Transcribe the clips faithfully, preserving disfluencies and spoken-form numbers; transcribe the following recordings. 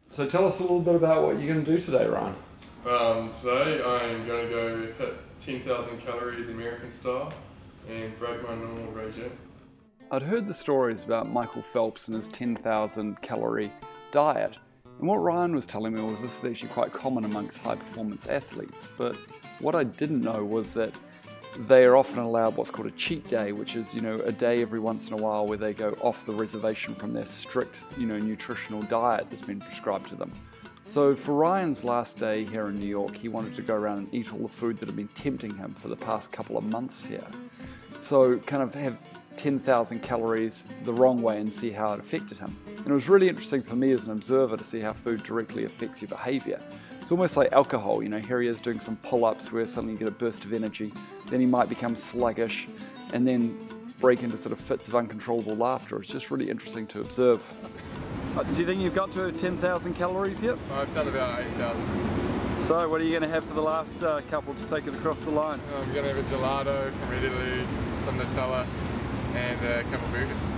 So tell us a little bit about what you're going to do today, Ryan. Um, today I'm going to go hit ten thousand calories American style and break my normal regime. I'd heard the stories about Michael Phelps and his ten thousand calorie diet, and what Ryan was telling me was this is actually quite common amongst high performance athletes, but what I didn't know was that they are often allowed what's called a cheat day, which is, you know, a day every once in a while where they go off the reservation from their strict, you know, nutritional diet that's been prescribed to them. So for Ryan's last day here in New York, he wanted to go around and eat all the food that had been tempting him for the past couple of months here. So kind of have ten thousand calories the wrong way and see how it affected him. And it was really interesting for me as an observer to see how food directly affects your behavior. It's almost like alcohol, you know, here he is doing some pull-ups where suddenly you get a burst of energy, then he might become sluggish, and then break into sort of fits of uncontrollable laughter. It's just really interesting to observe. Uh, do you think you've got to ten thousand calories yet? I've done about eight thousand. So what are you going to have for the last uh, couple to take it across the line? I'm going to have a gelato from Italy, some Nutella, and a couple burgers.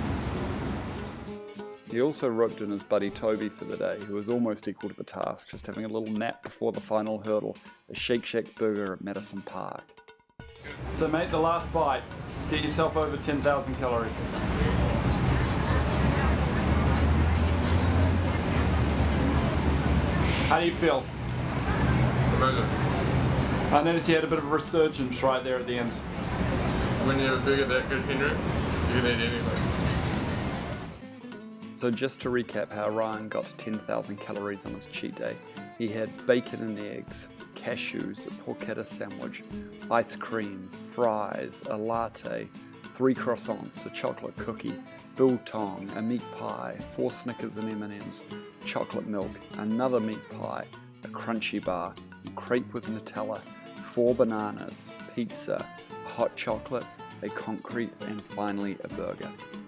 He also roped in his buddy Toby for the day, who was almost equal to the task, just having a little nap before the final hurdle, a Shake Shack burger at Madison Park. So mate, the last bite, get yourself over ten thousand calories. How do you feel? Amazing. I noticed you had a bit of a resurgence right there at the end. When you're a burger that good, Henry, you can eat anything. So just to recap how Ryan got ten thousand calories on his cheat day, he had bacon and eggs, cashews, a porchetta sandwich, ice cream, fries, a latte, three croissants, a chocolate cookie, biltong, a meat pie, four Snickers and M and M's, chocolate milk, another meat pie, a crunchy bar, a crepe with Nutella, four bananas, pizza, a hot chocolate, a concrete, and finally a burger.